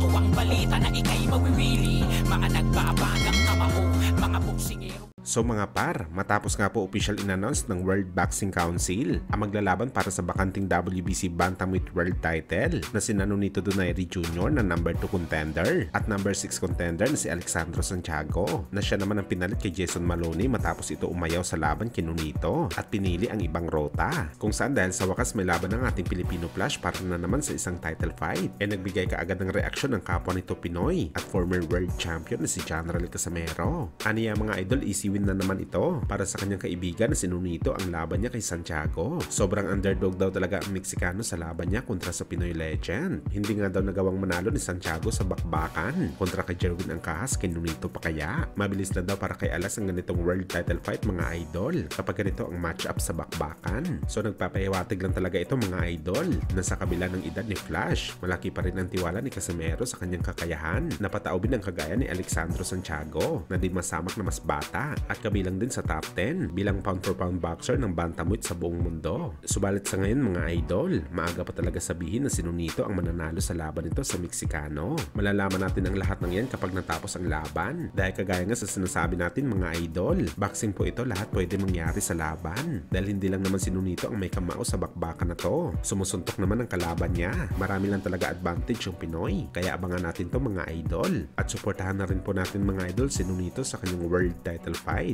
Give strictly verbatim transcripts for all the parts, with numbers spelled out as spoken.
Ito ang balita na ikay mawiwili, mga nagbabagang kamao, mga boksingero. So mga par, matapos nga po official in-announce ng World Boxing Council ang maglalaban para sa bakanting W B C Bantamweight World Title na si Nonito Donaire Junior na number two contender at number six contender na si Alexandro Santiago na siya naman ang pinalit kay Jason Maloney matapos ito umayaw sa laban kay Nonito at pinili ang ibang rota. Kung saan dahil sa wakas may laban ng ating Filipino Flash para na naman sa isang title fight, e nagbigay kaagad ng reaksyon ng kapwa nito Pinoy at former world champion na si General Casimero. Aniya mga idol, easy win na naman ito para sa kanyang kaibigan na si Nonito ang laban niya kay Santiago. Sobrang underdog daw talaga ang Meksikano sa laban niya kontra sa Pinoy legend. Hindi nga daw nagawang manalo ni Santiago sa bakbakan kontra kay Jerwin Angkahas, kay Nonito pa kaya. Mabilis lang daw para kay Alas ang ganitong world title fight mga idol kapag ganito ang match-up sa bakbakan. So nagpapahiwatig lang talaga ito mga idol na sa kabila ng edad ni Flash, malaki pa rin ang tiwala ni Casimero sa kanyang kakayahan na pataubin ang kagaya ni Alexandro Santiago na di masamak na mas bata at kabilang din sa top ten bilang pound for pound boxer ng bantamweight sa buong mundo. Subalit sa ngayon mga idol, maaga pa talaga sabihin na si Nonito ang mananalo sa laban nito sa Meksikano. Malalaman natin ang lahat ng yan kapag natapos ang laban. Dahil kagaya nga sa sinasabi natin mga idol, boxing po ito, lahat pwede mangyari sa laban. Dahil hindi lang naman si Nonito ang may kamao sa bakbakan na to. Sumusuntok naman ang kalaban niya. Marami lang talaga advantage yung Pinoy. Kaya abangan natin to mga idol. At suportahan na rin po natin mga idol si Nonito sa kanyang world title fight.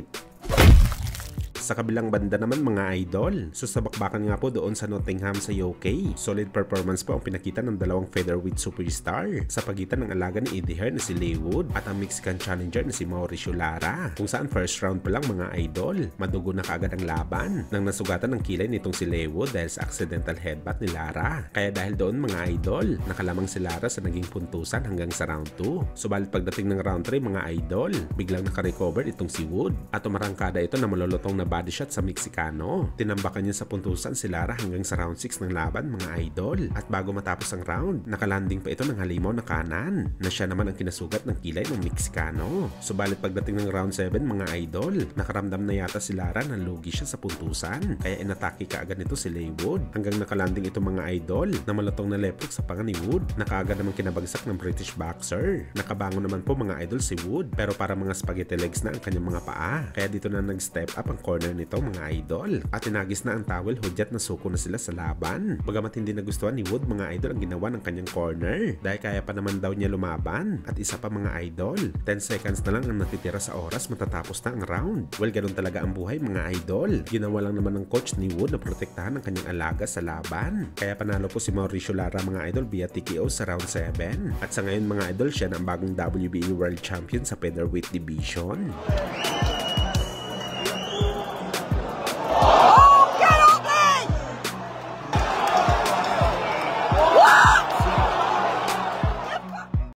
Sa kabilang banda naman mga idol, so sa bakbakan nga po doon sa Nottingham sa U K, solid performance po ang pinakita ng dalawang featherweight superstar sa pagitan ng alaga ni Eddie Hearn na si Leywood at ang Mexican challenger na si Mauricio Lara, kung saan first round pa lang mga idol, madugo na kaagad ang laban nang nasugatan ng kilay nitong si Leywood dahil sa accidental headbutt ni Lara. Kaya dahil doon mga idol, nakalamang si Lara sa naging puntusan hanggang sa round two. Subalit pagdating ng round three mga idol, biglang nakarecover itong si Wood at umarangkada ito na malulutong na body shot sa Meksikano. Tinambakan niya sa puntusan si Lara hanggang sa round six ng laban mga idol. At bago matapos ang round, nakalanding pa ito ng halimaw na kanan na siya naman ang kinasugat ng kilay ng Meksikano. Subalit pagdating ng round seven mga idol, nakaramdam na yata si Lara na lugi siya sa puntusan. Kaya inatake kaagad nito si Leywood hanggang nakalanding ito mga idol na malutong na lepok sa panga ni Wood. Nakaagad naman kinabagsak ng British boxer. Nakabangon naman po mga idol si Wood pero para mga spaghetti legs na ang kanyang mga paa. Kaya dito na nag-step up ang corner nito mga idol at tinagis na ang towel, hudyat na suko na sila sa laban. Bagamat hindi nagustuhan ni Wood mga idol ang ginawa ng kanyang corner dahil kaya pa naman daw niya lumaban. At isa pa mga idol, ten seconds na lang ang natitira sa oras matatapos na ang round. Well, ganun talaga ang buhay mga idol. Ginawa lang naman ng coach ni Wood na protektahan ang kanyang alaga sa laban. Kaya panalo po si Mauricio Lara mga idol via T K O sa round seven. At sa ngayon mga idol, siya na ang bagong W B A World Champion sa featherweight division.